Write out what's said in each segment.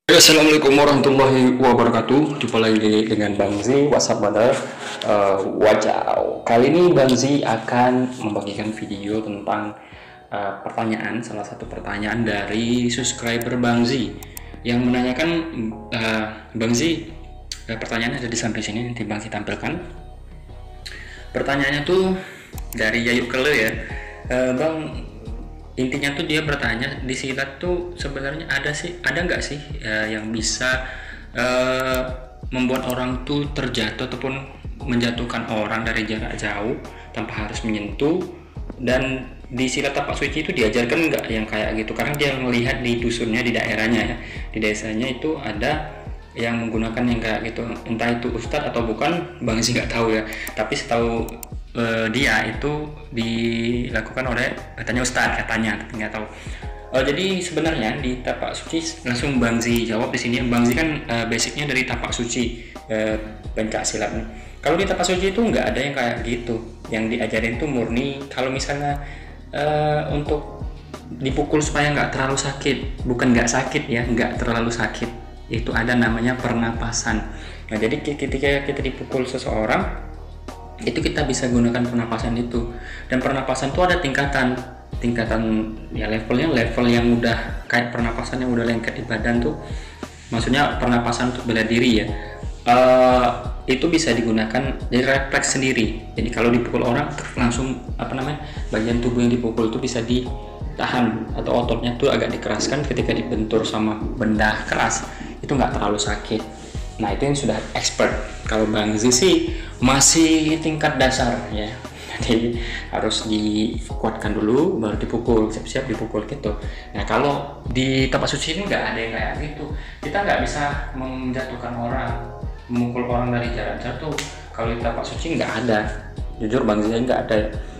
Assalamualaikum warahmatullahi wabarakatuh. Jumpa lagi dengan Bang Z, WhatsApp Brother. Wajau. Kali ini Bang Z akan membagikan video tentang salah satu pertanyaan dari subscriber Bang Z yang menanyakan, Bang Z, pertanyaan ada di samping sini, nanti Bang Z tampilkan. Pertanyaannya tuh dari Yayu Kele ya, Bang. Intinya tuh dia bertanya, di silat tuh sebenarnya ada nggak sih yang bisa membuat orang tuh terjatuh ataupun menjatuhkan orang dari jarak jauh tanpa harus menyentuh. Dan di silat tapak suci itu diajarkan nggak yang kayak gitu, karena dia melihat di dusunnya, di daerahnya ya, di desanya itu ada yang menggunakan yang kayak gitu. Entah itu ustadz atau bukan, Bang sih nggak tahu ya, tapi setahu dia itu dilakukan oleh katanya ustadz, katanya, tapi nggak tahu. Jadi sebenarnya di tapak suci, langsung Bang Zi jawab di sini. Bang Zi kan basicnya dari tapak suci, pencak silat. Kalau di tapak suci itu nggak ada yang kayak gitu. Yang diajarin itu murni kalau misalnya untuk dipukul supaya nggak terlalu sakit, bukan nggak sakit ya, nggak terlalu sakit. Itu ada namanya pernapasan. Nah, jadi ketika kita dipukul seseorang, itu kita bisa gunakan pernapasan itu. Dan pernapasan itu ada tingkatan ya, level yang udah kayak pernapasan yang udah lengket di badan tuh, maksudnya pernapasan untuk bela diri ya. Itu bisa digunakan jadi refleks sendiri. Jadi kalau dipukul orang langsung bagian tubuh yang dipukul itu bisa ditahan, atau ototnya tuh agak dikeraskan. Ketika dibentur sama benda keras itu nggak terlalu sakit. Nah, itu yang sudah expert. Kalau Bang Z sih masih tingkat dasar ya, jadi harus dikuatkan dulu baru dipukul, siap-siap dipukul gitu. Nah, kalau di tapak suci ini nggak ada yang kayak gitu. Kita nggak bisa menjatuhkan orang, memukul orang dari jarak jauh. Kalau di tapak suci nggak ada, jujur Bang Z nggak ada.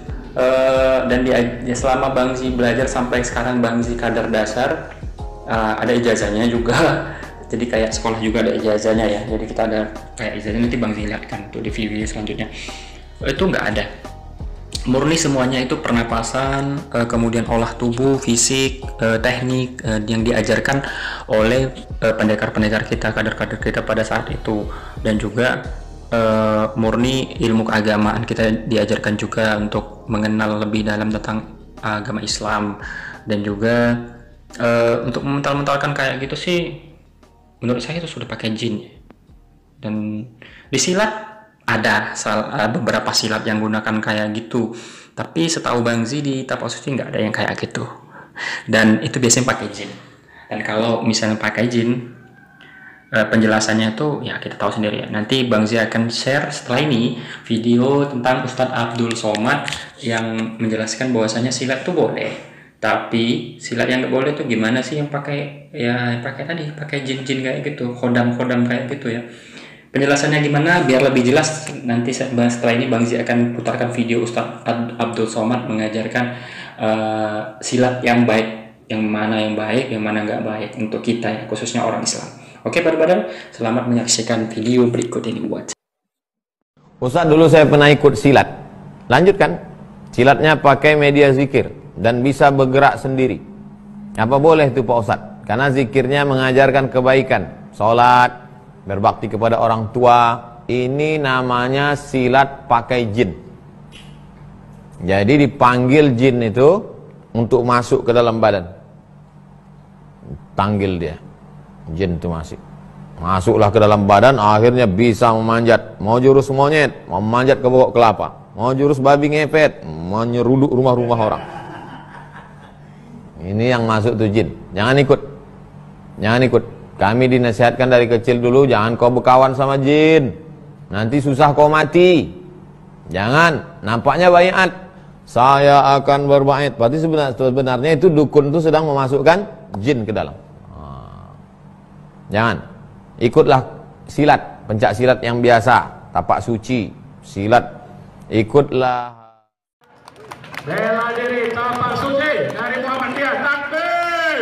Dan selama Bang Z belajar sampai sekarang, Bang Z kadar dasar, ada ijazahnya juga. Jadi kayak sekolah juga ada ijazahnya ya. Jadi kita ada kayak ijazahnya, nanti Bang Z lihatkan tuh di video selanjutnya. Itu nggak ada. Murni semuanya itu pernapasan, kemudian olah tubuh, fisik, teknik yang diajarkan oleh pendekar-pendekar kita, kader-kader kita pada saat itu. Dan juga murni ilmu keagamaan kita diajarkan juga untuk mengenal lebih dalam tentang agama Islam. Dan juga untuk mental-mentalkan kayak gitu sih, menurut saya itu sudah pakai jin. Dan di silat ada beberapa silat yang gunakan kayak gitu, tapi setahu Bang Z di tapak suci nggak ada yang kayak gitu. Dan itu biasanya pakai jin. Dan kalau misalnya pakai jin, penjelasannya tuh ya kita tahu sendiri ya. Nanti Bang Z akan share setelah ini video tentang Ustadz Abdul Somad yang menjelaskan bahwasanya silat tuh boleh, tapi silat yang nggak boleh tuh gimana sih, yang pakai jin-jin kayak gitu, kodam-kodam kayak gitu ya. Penjelasannya gimana biar lebih jelas, nanti setelah ini Bang Z akan putarkan video Ustadz Abdul Somad mengajarkan silat yang baik, yang mana yang baik, yang mana nggak baik untuk kita ya, khususnya orang Islam. Oke, Badar, selamat menyaksikan video berikut ini buat. Ustadz, dulu saya pernah ikut silat. Lanjutkan. Silatnya pakai media zikir dan bisa bergerak sendiri. Apa boleh itu Pak Ustadz? Karena zikirnya mengajarkan kebaikan, sholat, berbakti kepada orang tua. Ini namanya silat pakai jin. Jadi dipanggil jin itu untuk masuk ke dalam badan. Panggil dia, jin itu masuklah ke dalam badan. Akhirnya bisa memanjat, mau jurus monyet, mau memanjat ke pokok kelapa, mau jurus babi ngepet, menyeruduk rumah-rumah orang. Ini yang masuk tuh jin. Jangan ikut. Kami dinasihatkan dari kecil dulu, jangan kau berkawan sama jin, nanti susah kau mati. Jangan. Nampaknya baiat, saya akan berbait, berarti sebenarnya itu dukun itu sedang memasukkan jin ke dalam. Jangan. Ikutlah silat, pencak silat yang biasa, tapak suci, silat. Ikutlah. Bela diri tapak suci dari Muhammadiyah. Takbir.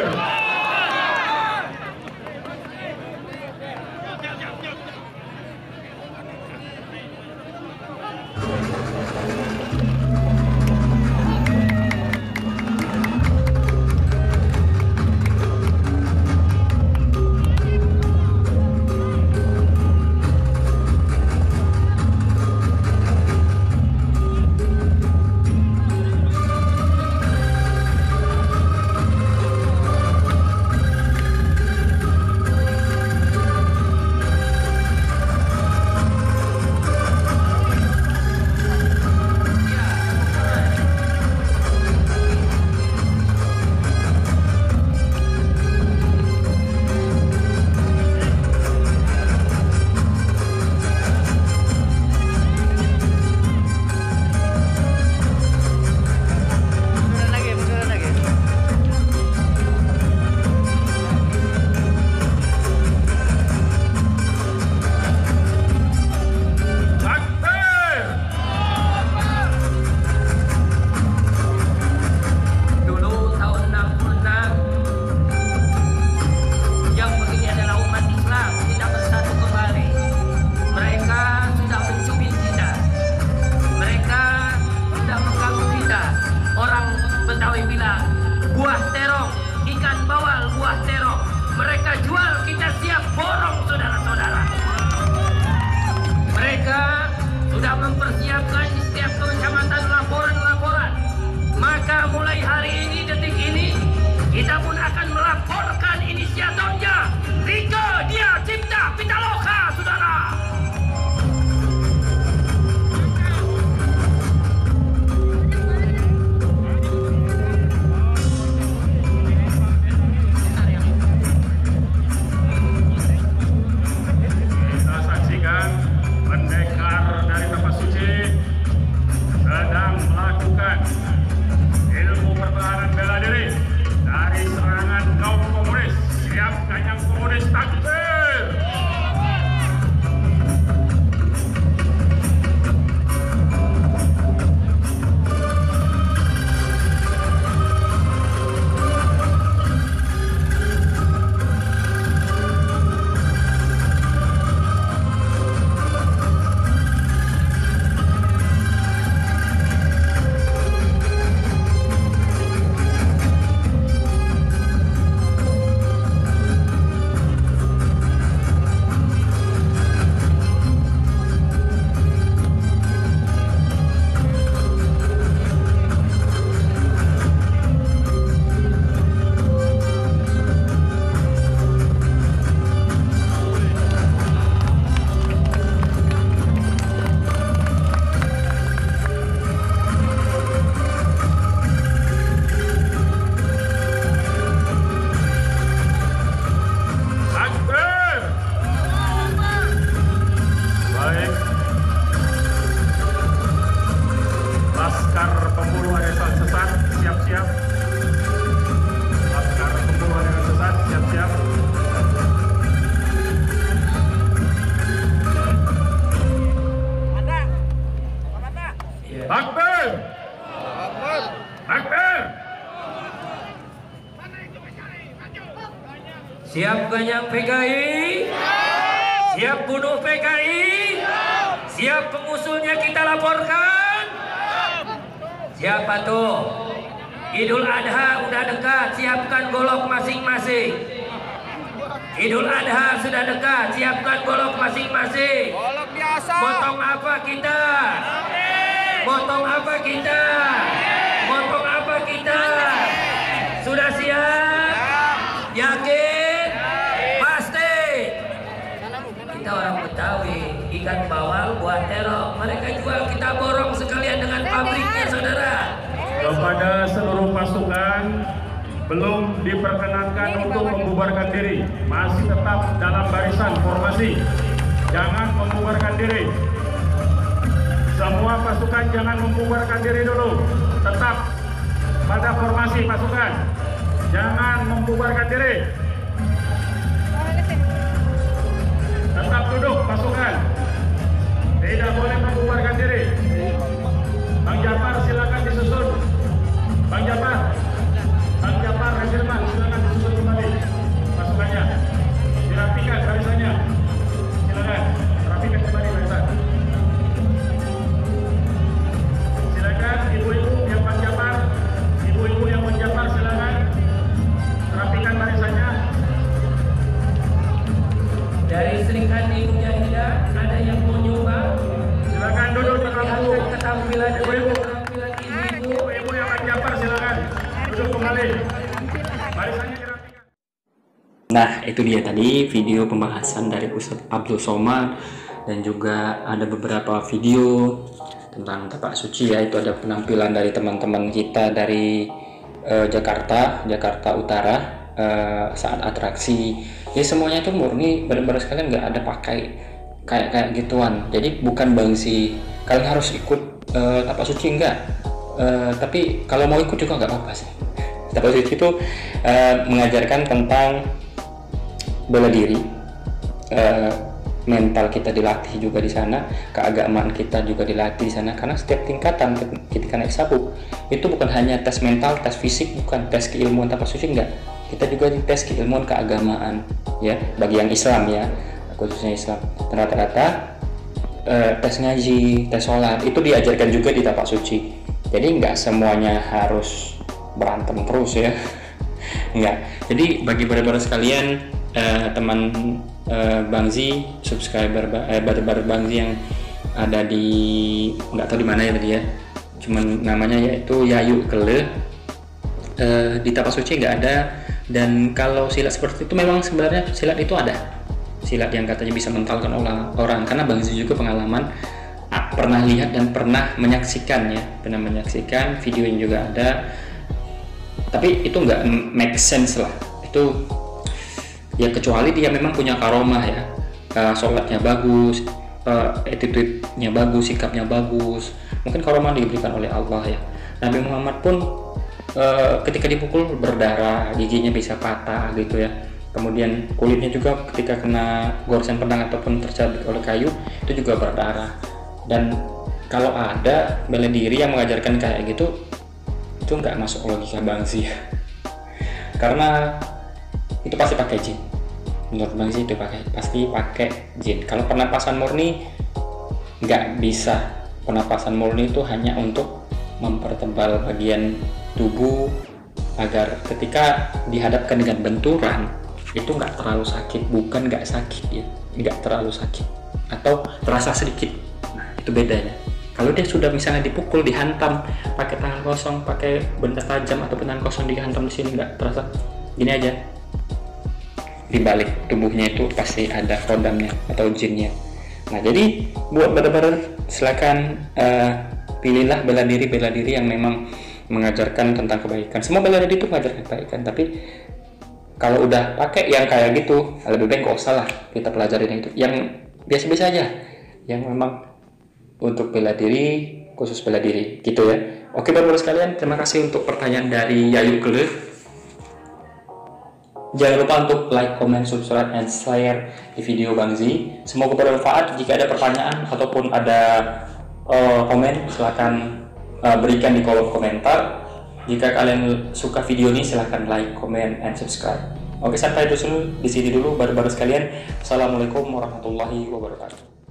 Siap ganyak PKI? Siap bunuh PKI? Siap pengusulnya kita laporkan? Siapa tuh? Idul Adha udah dekat, siapkan golok masing-masing. Idul Adha sudah dekat, siapkan golok masing-masing. Golok biasa. Motong apa kita? Motong apa kita? Motong apa kita? Sudah siap? Yakin? Pasti? Kita orang Betawi, ikan bawal buat terong. Mereka jual, kita borong sekalian dengan pabriknya, saudara. Kepada seluruh pasukan belum diperkenankan untuk membubarkan diri, masih tetap dalam barisan formasi. Jangan membubarkan diri. Semua pasukan jangan membubarkan diri dulu. Tetap pada formasi pasukan. Jangan membubarkan diri. Tetap duduk pasukan. Tidak boleh membubarkan diri. Bang Japar silakan disusun. Bang Japar Regilman silakan disusun kembali pasukannya. Dirapikan barisannya. Silakan rapikan kembali barisan. Silakan ibu-ibu yang Bang Japar, ibu-ibu yang Bang Japar silakan rapikan barisannya. Dari Serikat Ibu Jahidah ada yang mau nyumbang? Silakan duduk di bangku. Ketampilan Ibu-ibu ibu-ibu. Ibu yang Bang Japar silakan duduk kembali. Barisannya dirapikan. Nah, itu dia tadi video pembahasan dari Ustadz Abdul Somad, dan juga ada beberapa video tentang tapak suci ya. Itu ada penampilan dari teman-teman kita dari Jakarta Utara saat atraksi. Ya semuanya itu murni benar-benar sekalian, nggak ada pakai kayak gituan. Jadi bukan bangsi kalian harus ikut tapak suci, enggak. Tapi kalau mau ikut juga nggak apa-apa sih. Tapak suci itu mengajarkan tentang bela diri, mental kita dilatih juga di sana, keagamaan kita juga dilatih di sana. Karena setiap tingkatan ketika naik sabuk itu bukan hanya tes mental, tes fisik, bukan tes keilmuan tapak suci, enggak. Kita juga dites keilmuan keagamaan ya, bagi yang Islam ya, khususnya Islam. Dan rata-rata tes ngaji, tes sholat itu diajarkan juga di tapak suci. Jadi nggak semuanya harus berantem terus ya. Enggak. Jadi bagi baru-baru sekalian, teman Bang Zi, subscriber baru-baru Bang Zi yang ada di nggak tahu di mana ya tadi ya, cuman namanya yaitu Yayu Kele, di tapak suci nggak ada. Dan kalau silat seperti itu memang sebenarnya silat itu ada, silat yang katanya bisa mentalkan orang, karena Bang Zi juga pengalaman pernah lihat dan pernah menyaksikan videonya juga ada. Tapi itu nggak make sense lah itu ya, kecuali dia memang punya karomah ya, sholatnya bagus, attitude-nya bagus, sikapnya bagus, mungkin karomah diberikan oleh Allah ya. Nabi Muhammad pun ketika dipukul berdarah, giginya bisa patah gitu ya. Kemudian kulitnya juga ketika kena goresan pedang ataupun tercabik oleh kayu itu juga berdarah. Dan kalau ada bela diri yang mengajarkan kayak gitu, itu nggak masuk logika Bang Zi ya. Karena itu pasti pakai jin. Menurut Bang Zi itu pasti pakai jin. Kalau pernapasan murni nggak bisa. Pernapasan murni itu hanya untuk mempertebal bagian tubuh agar ketika dihadapkan dengan benturan itu nggak terlalu sakit. Bukan nggak sakit ya, nggak terlalu sakit atau terasa sedikit. Nah itu bedanya. Kalau dia sudah misalnya dipukul, dihantam pakai tangan kosong, pakai benda tajam atau tangan kosong dihantam di sini, nggak terasa. Gini aja, di balik tubuhnya itu pasti ada kodamnya atau jinnya. Nah jadi buat benar-benar silakan pilihlah bela diri yang memang mengajarkan tentang kebaikan. Semua bela diri itu mengajarkan kebaikan, tapi kalau udah pakai yang kayak gitu lebih baik nggak usah lah kita pelajarin yang itu, yang biasa-biasa aja, yang memang untuk bela diri, khusus bela diri gitu ya. Oke bapak-bapak sekalian, terima kasih untuk pertanyaan dari Yayu Kele. Jangan lupa untuk like, comment, subscribe, and share di video Bang Zi. Semoga bermanfaat. Jika ada pertanyaan ataupun ada komen, silahkan berikan di kolom komentar. Jika kalian suka video ini, silahkan like, comment, and subscribe. Oke, sampai di sini dulu baru-baru sekalian. Assalamualaikum warahmatullahi wabarakatuh.